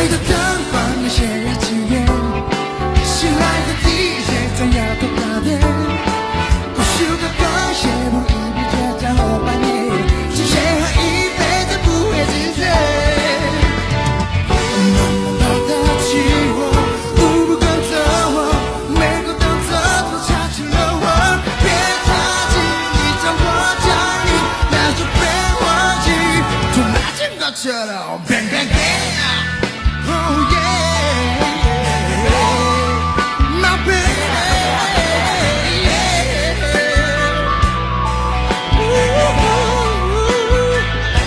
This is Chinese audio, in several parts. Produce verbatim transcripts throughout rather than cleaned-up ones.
你的灯光越显越惊艳，新来的 D J 怎样都打点，无数个光线不一笔就将我幻灭，是谁还一辈子不会拒绝？慢慢跑到起我，步步跟着我，每个动作都插进了我，别着急，你将我将你那就别忘记，从那整个车了 ，bang bang bang。Oh yeah, my baby, yeah. Ooh,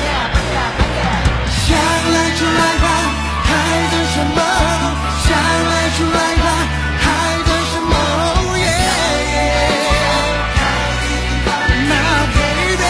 想来就来吧，还等什么？想来就来吧，还等什么 ？Oh yeah, my baby.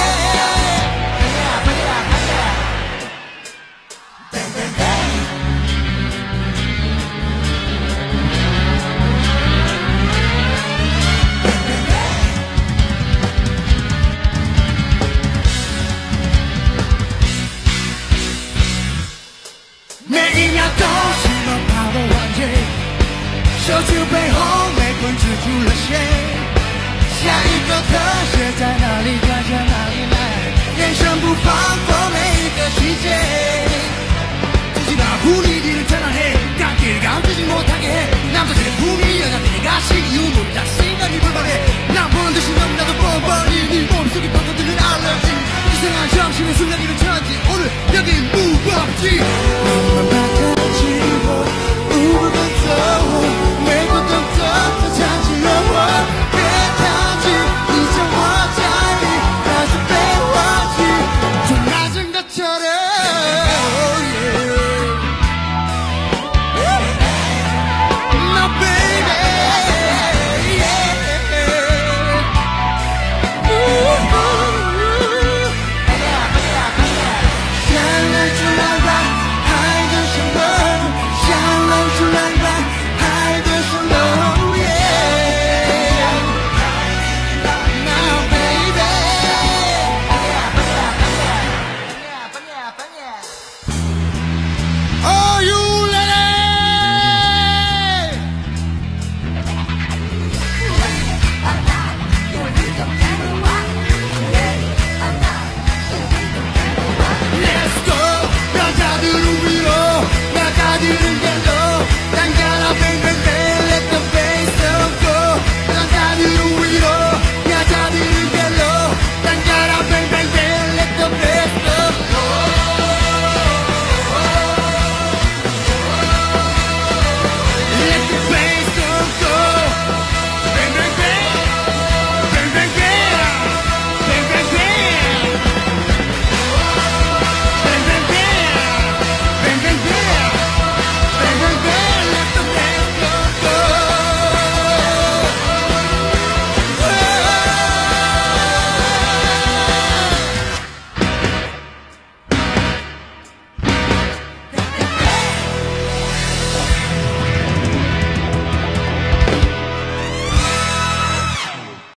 每一秒都是奔跑的环节，手指背后没捆止住了线，下一个特写在哪里转向哪里来，眼神不放过每一个细节，自己把苦力的人在哪里，敢给敢自己못하게해 남자들의 품이 여자들의 가식 이유로 자신감이 불발해 난 보는 듯이 너무나도 뻔뻔히 네 머릿속에 뻗어드는 알러지 이상한 정신의 순간이